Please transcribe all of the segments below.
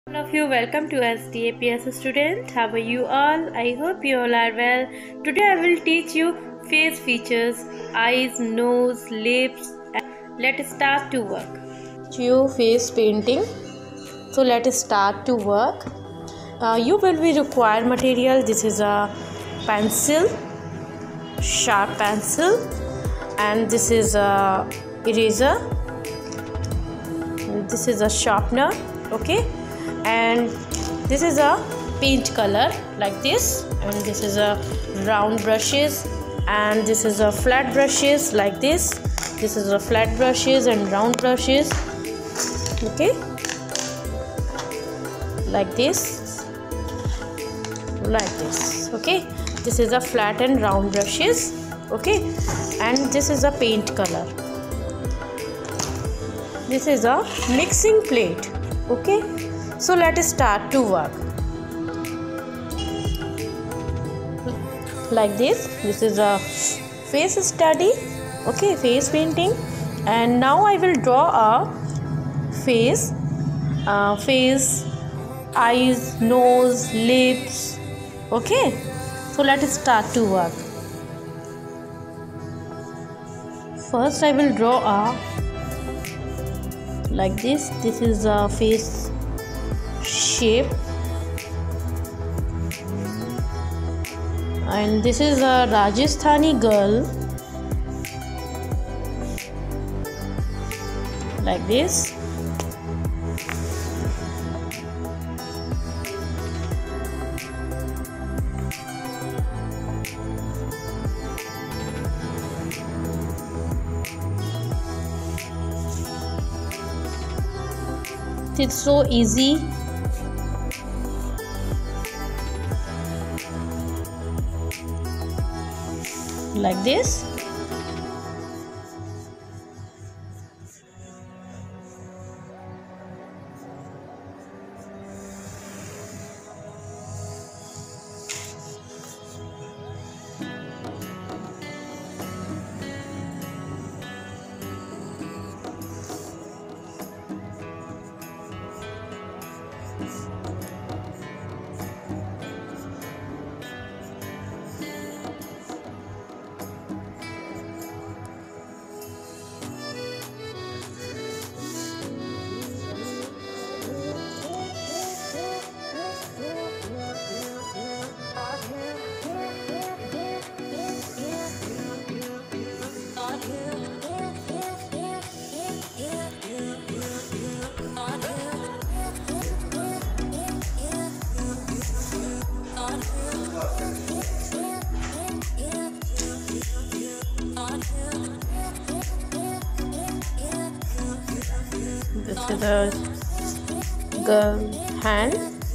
All of you, welcome to SDAPS student. How are you all? I hope you all are well. Today I will teach you face features, eyes, nose, lips. Let's start to work. You face painting. So let us start to work. You will be required material. This is a pencil, sharp pencil, and this is a eraser. This is a sharpener. Okay. And this is a paint color like this, and this is a round brushes, and this is a flat brushes like this. This is a flat brushes and round brushes. Okay, like this, like this. Okay, this is a flat and round brushes. Okay, and this is a paint color. This is a mixing plate. Okay, so let us start to work. Like this. This is a face study. Okay, face painting. And now I will draw a face, eyes, nose, lips. Okay, so let us start to work. First I will draw a like this. This is a face shape, and this is a Rajasthani girl like this. It's so easy. Like this. This is the girl hand.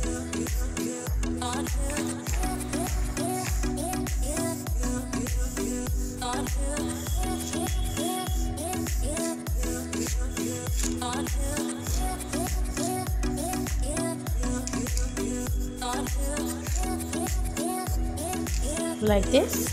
Like this.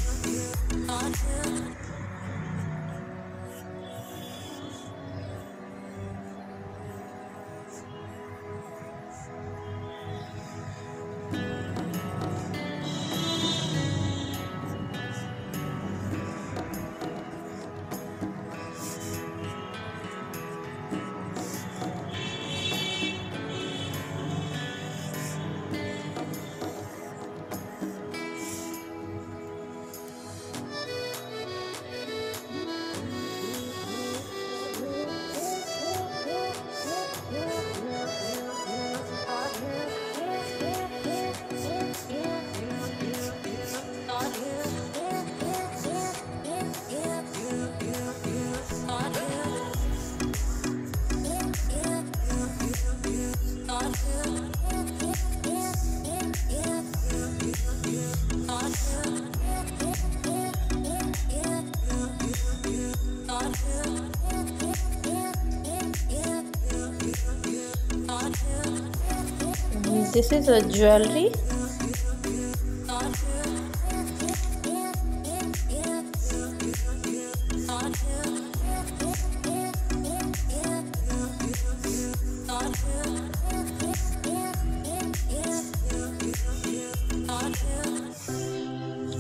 This is a jewelry.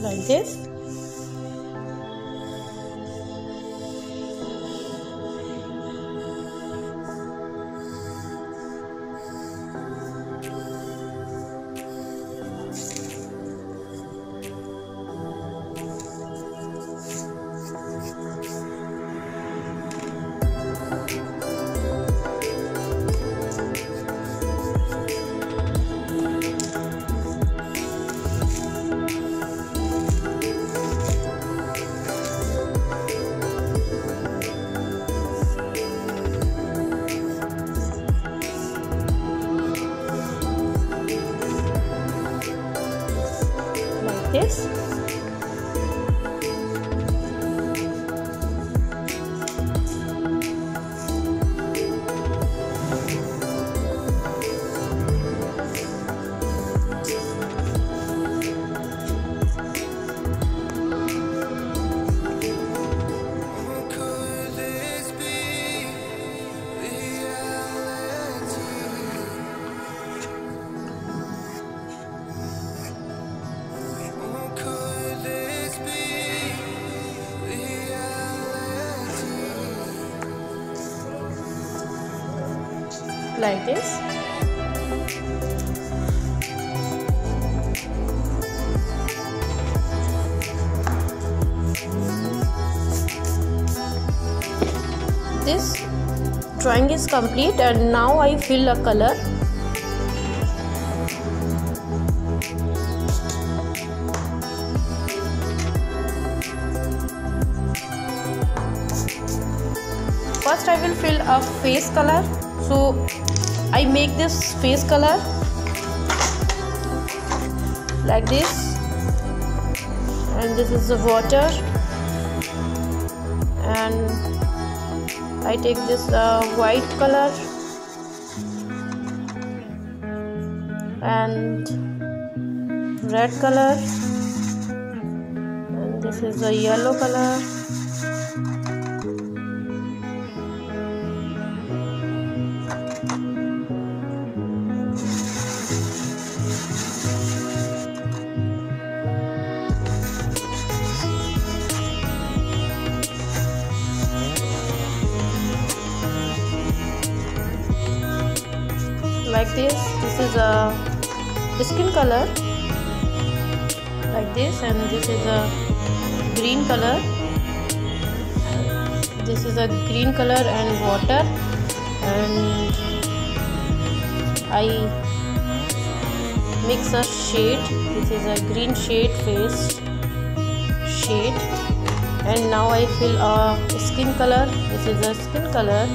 like this. This. Like this. This drawing is complete, and now I fill a color. First I will fill a face color. So I make this face color like this, and this is the water, and I take this white color and red color, and this is the yellow color. Like this is a skin color like this, and this is a green color, this is a green color and water, and I mix a shade. This is a green shade, face shade, and now I fill a skin color. This is a skin color.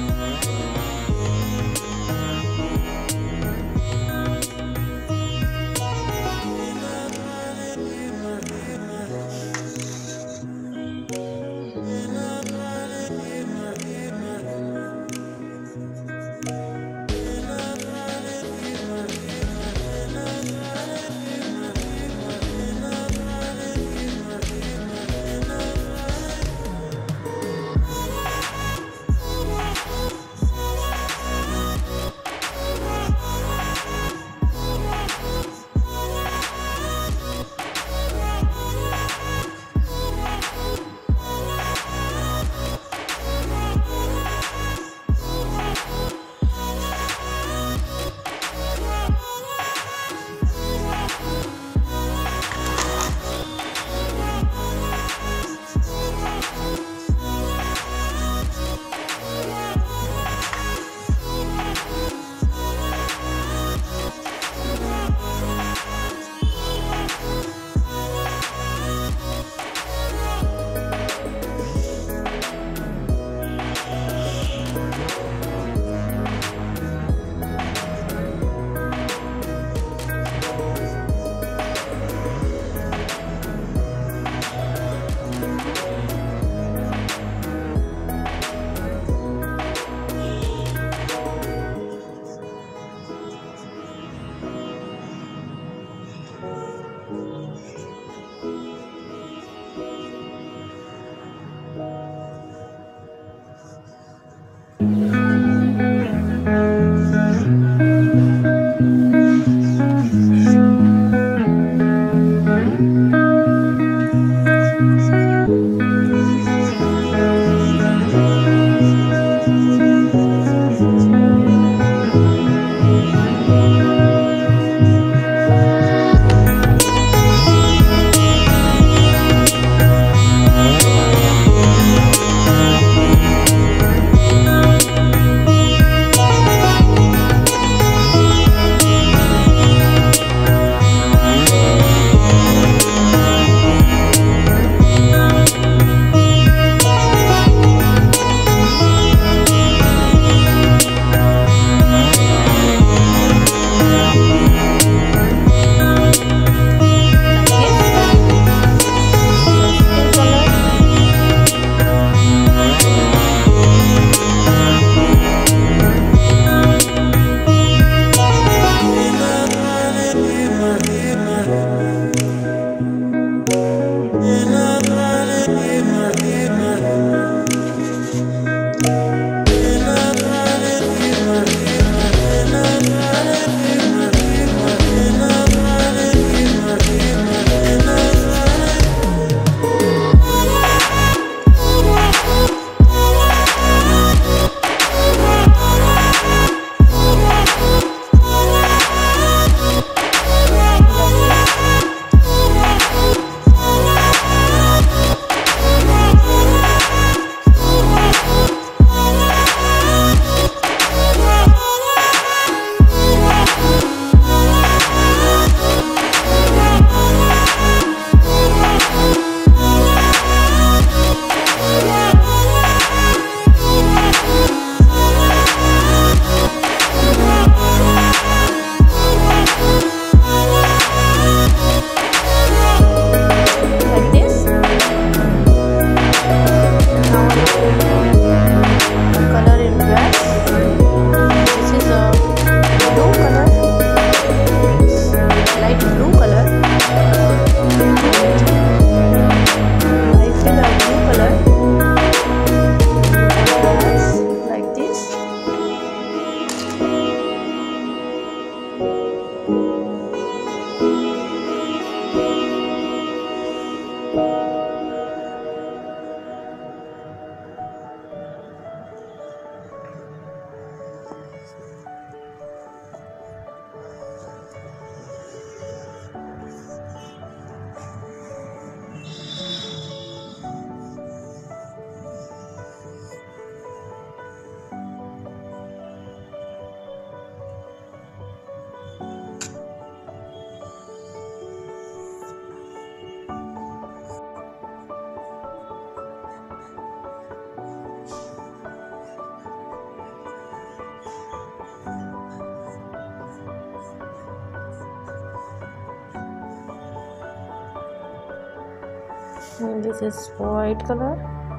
And this is white color.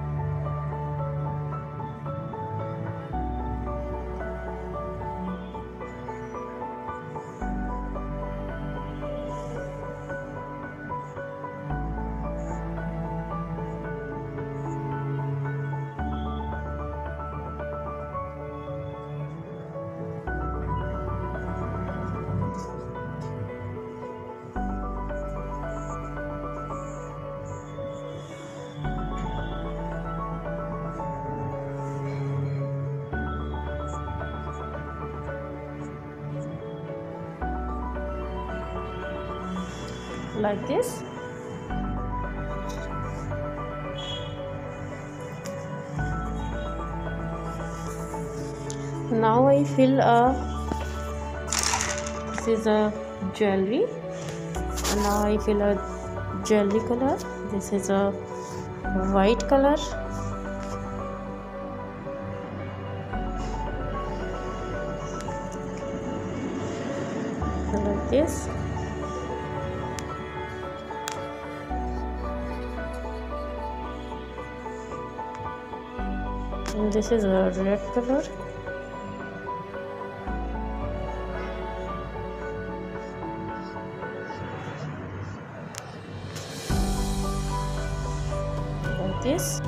Like this. Now I fill this is a jewelry. Now I fill a jewelry color. This is a white color. Like this. And this is a red color. Like this.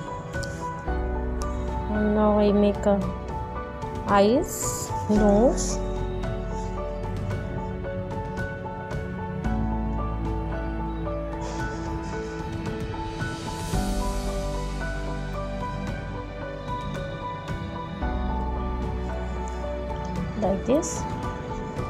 And now I make a eyes, nose. Like this.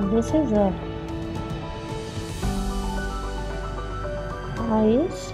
this is a eyes.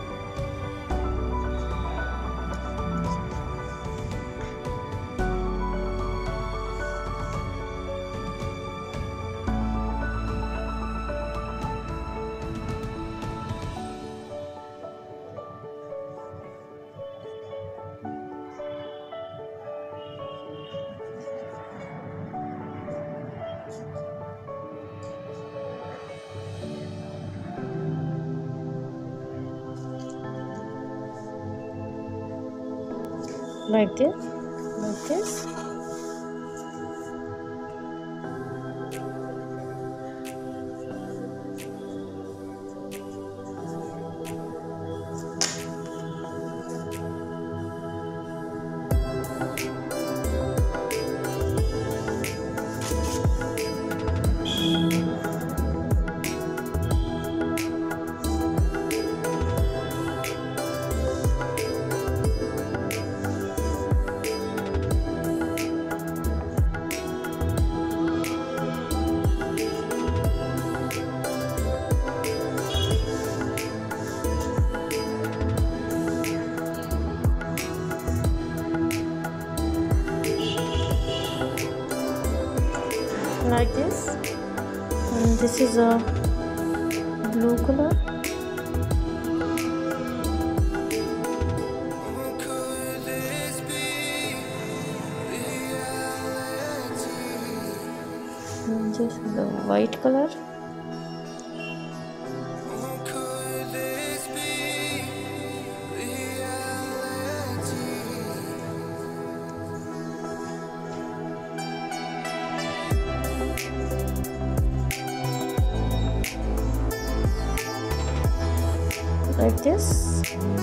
Like this, like this. Like this, and this is a blue color. And this is a white color. Like this.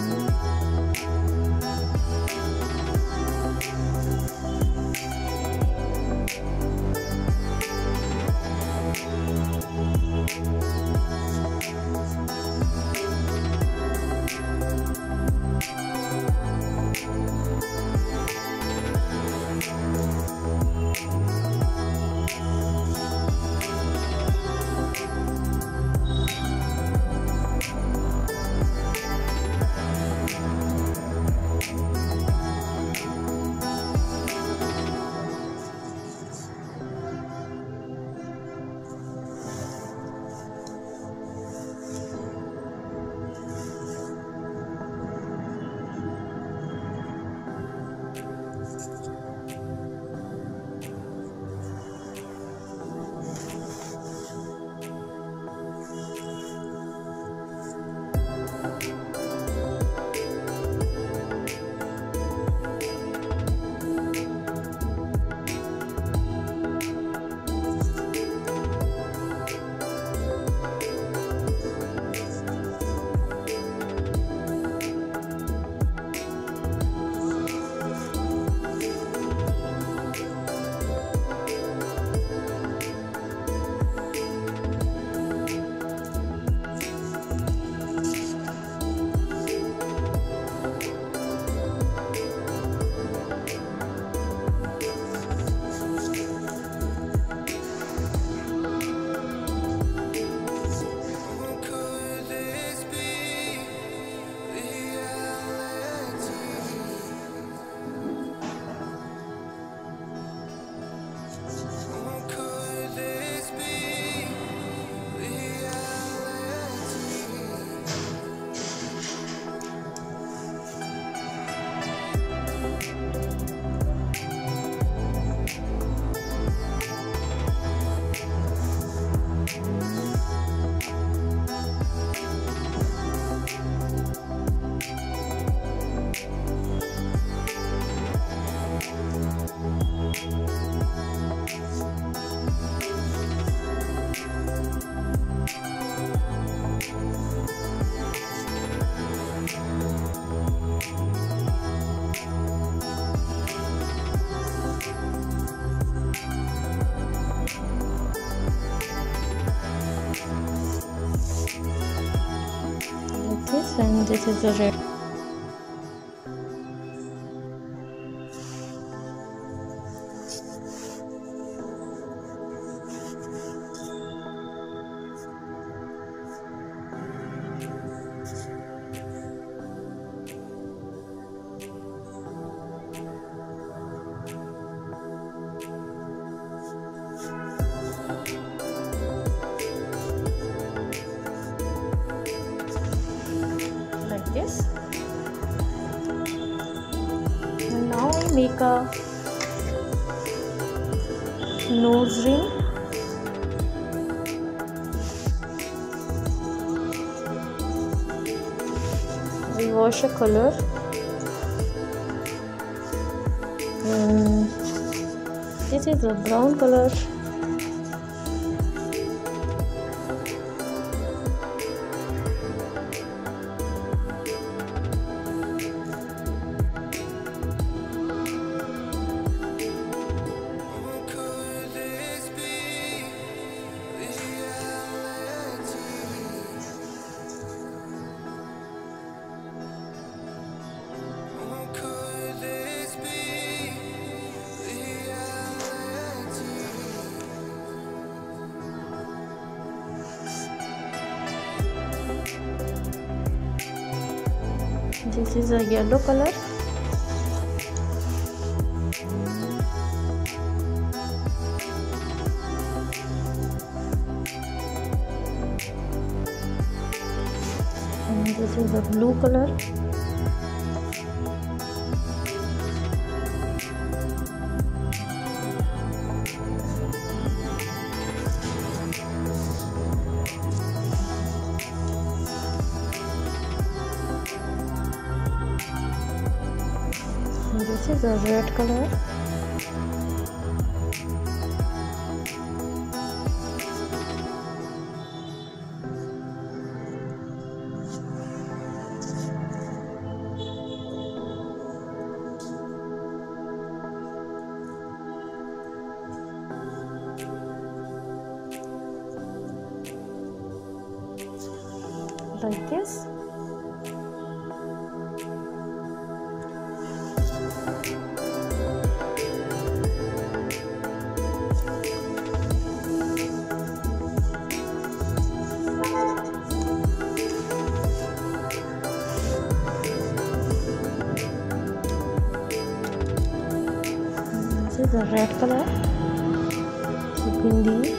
And this is the red. make a nose ring. We wash a color, and this is a brown color. This is a yellow color. And this is a blue color. This is a red color. Like this. This is a red color. Bindi.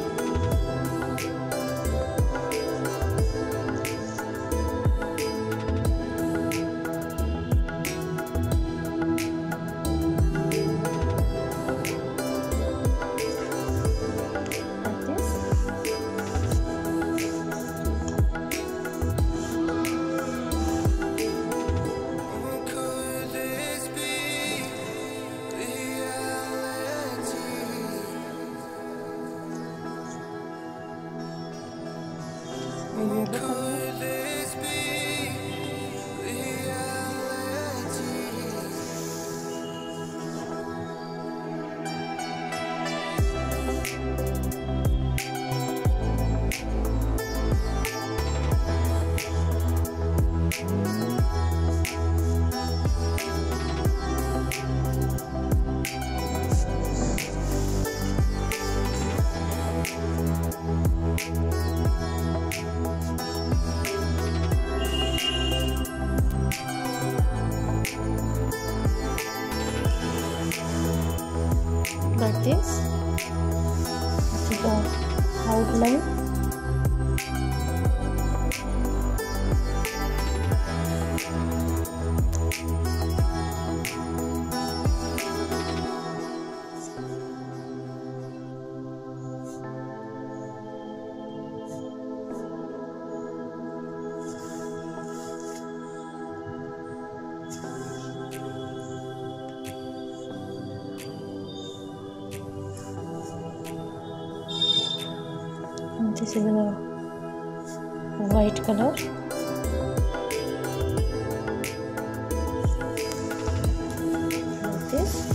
Like this. This is the outline. This is a white color. Like this.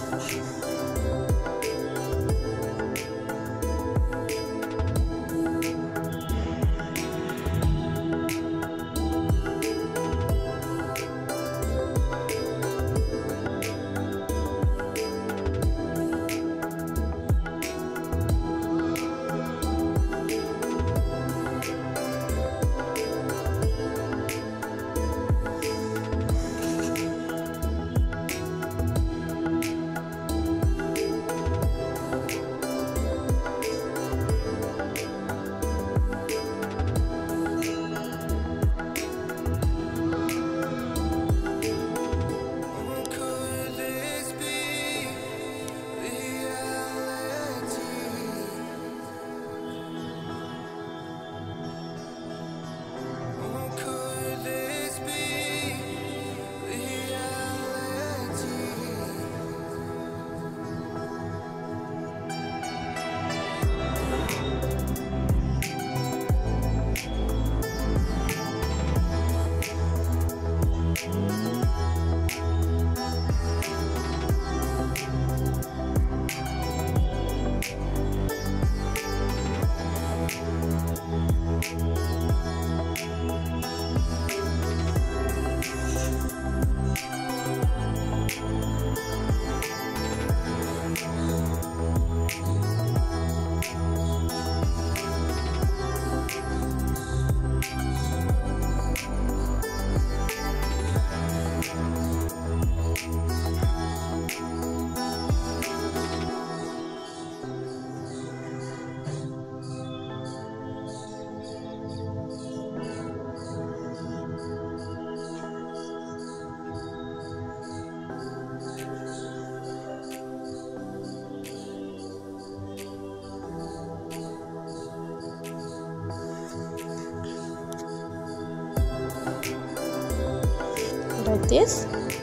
Like this.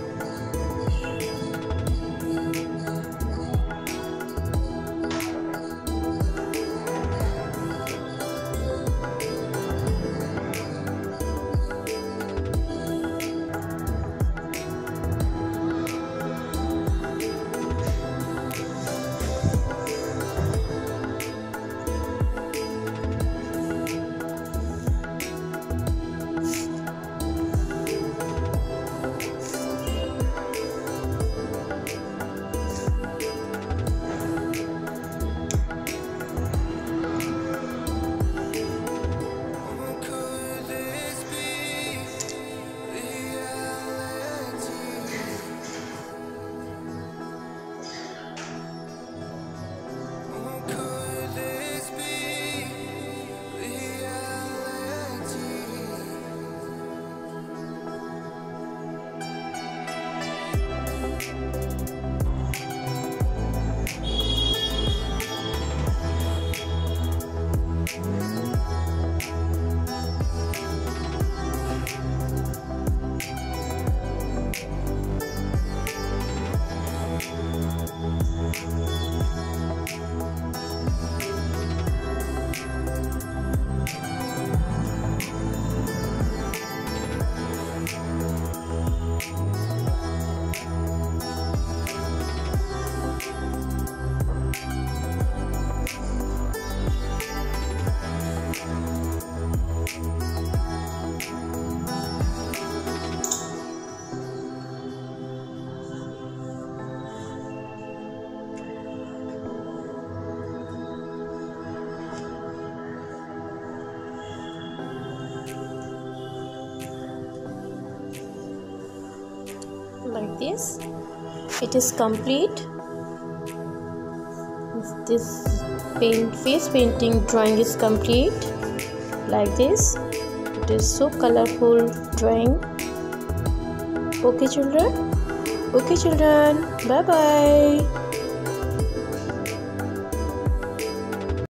Like this, it is complete. This face painting drawing is complete. Like this, it is so colorful drawing. Okay children, bye bye.